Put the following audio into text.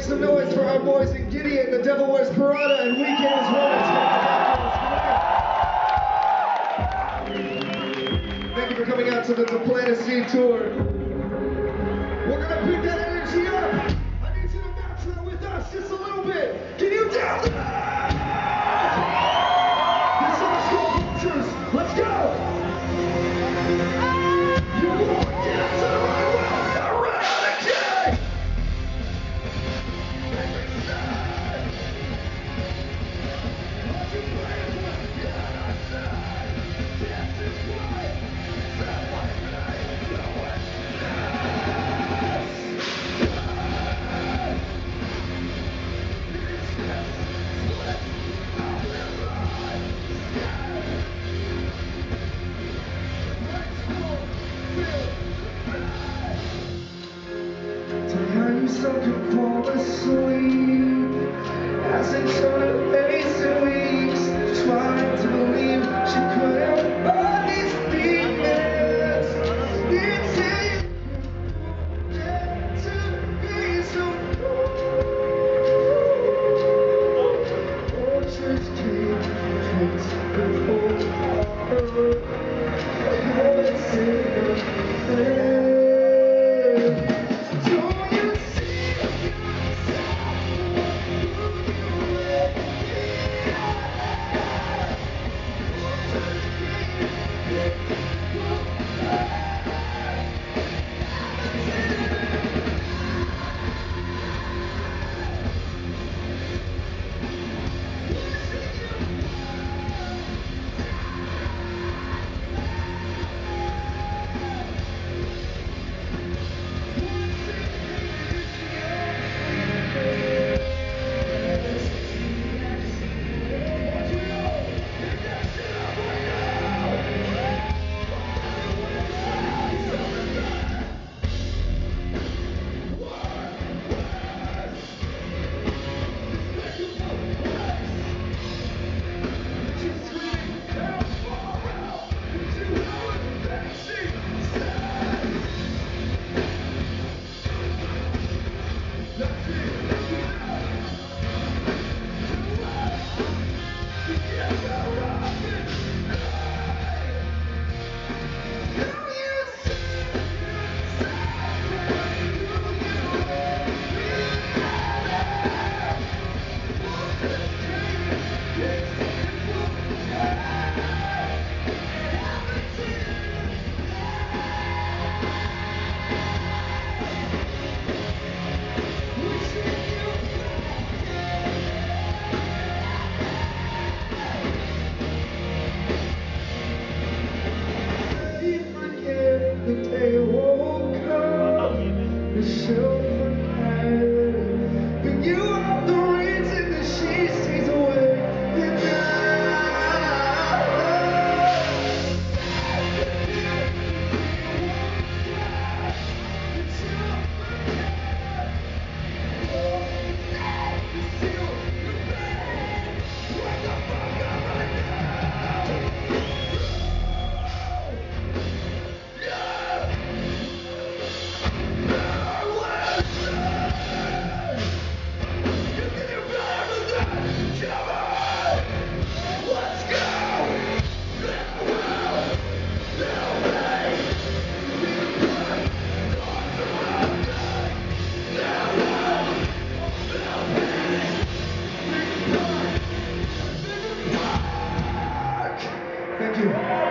some noise for our boys in Gideon, The Devil Wears Prada, and Weekend as well. Thank you for coming out to the Diplomacy tour. We're gonna pick that energy up. I need you to bounce that with us just a little bit. Can you dance that? This song's called Vultures. Let's go. You won't dance to the right way. Eradicate. Some can fall asleep as they turn her face in weeks, trying to believe she could have all these demons. It's easy to be so cold. Vultures keep tricks before poets in the but you are the reason that she stays away at Thank you.